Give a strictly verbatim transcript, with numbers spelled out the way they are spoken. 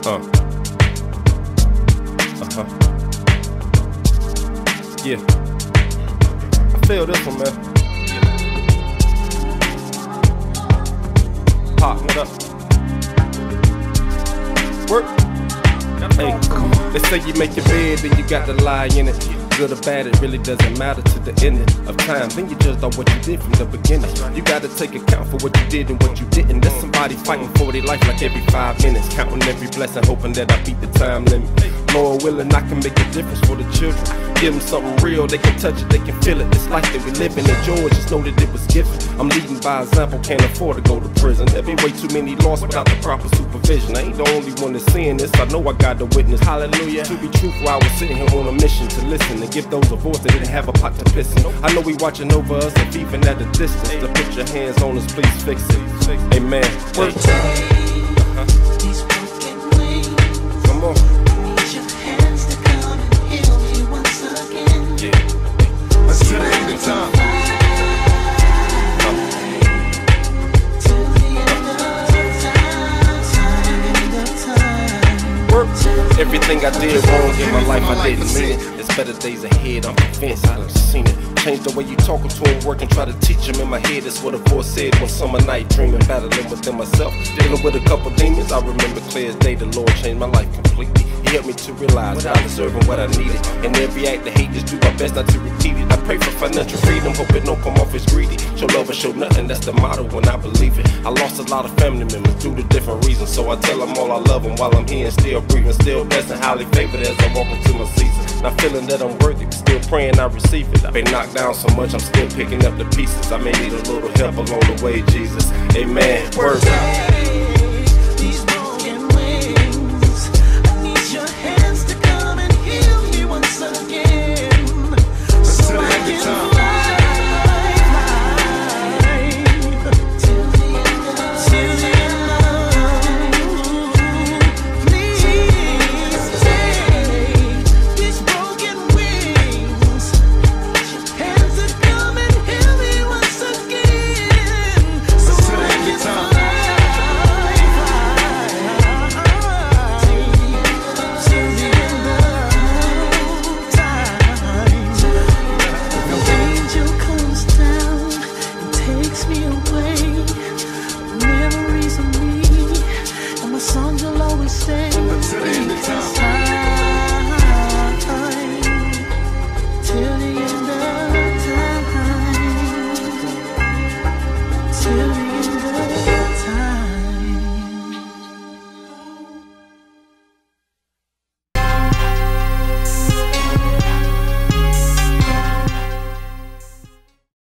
Uh. Uh-huh. Yeah. I feel this one, man. Yeah. Pop, what up? Work. Hey, they say you make your bed, then you got to lie in it. Good or bad, it really doesn't matter to the ending of time. Then you judge on what you did from the beginning. You gotta take account for what you did and what you didn't. There's somebody fighting for their life like every five minutes, counting every blessing, hoping that I beat the time limit. Lord willing, I can make a difference for the children. Give them something real, they can touch it, they can feel it. This life that we live in, enjoy it, just know that it was given. I'm leading by example, can't afford to go to prison. There be way too many lost without the proper supervision. I ain't the only one that's seeing this, I know I got the witness. Hallelujah. To be truthful, I was sitting here on a mission to listen and give those a voice that didn't have a pot to piss in. I know we watching over us and even at a distance. To put your hands on us, please fix it. Amen. Work. Uh-huh. Come on. Need your hands to come and heal me once again. Yeah. Until the end of time. Till the end of time. Work. Everything I did wrong in my life, I didn't mean it. There's better days ahead, I'm convinced, I done seen it. Change the way you talking to him, work and try to teach him. In my head, that's what a voice said one summer night, dreaming, battling within myself, dealing with a couple demons. I remember clear as day, the Lord changed my life completely. He helped me to realize what I deserve and what I needed. And every act of hate, just do my best not to repeat it. I pray for financial freedom, hope it don't come off as greedy. Show love or show nothing, that's the motto when I believe it. I lost a lot of family members due to different reasons, so I tell them all I love them while I'm here and still breathing, still blessed and highly favored as I walk into my season. Not feeling that I'm worthy, but still praying I receive it. I've been knocked down so much, I'm still picking up the pieces. I may need a little help along the way, Jesus. Amen. Word. These